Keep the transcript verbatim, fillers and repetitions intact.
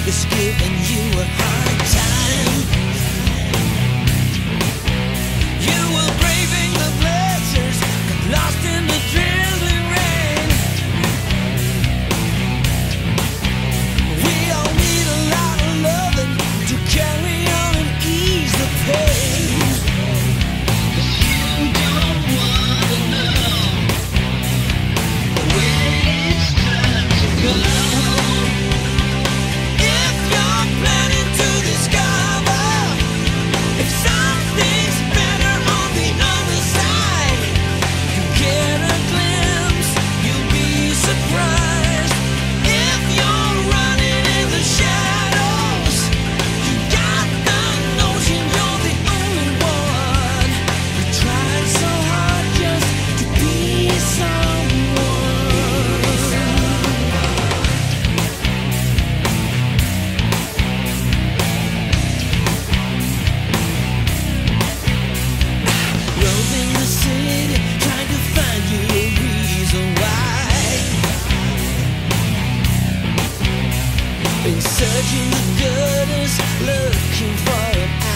is giving you a hard time. You were braving the blizzards, got lost in the drizzling rain. We all need a lot of loving to carry on and ease the pain. You don't wanna know when it's time to go. If you're planning to discover if something's better on the other side, you get a glimpse, you'll be surprised. If you're running in the shadows, you got the notion you're the only one who tried so hard just to be someone. Roving the city, trying to find you a reason why. Been searching the gutters, looking for an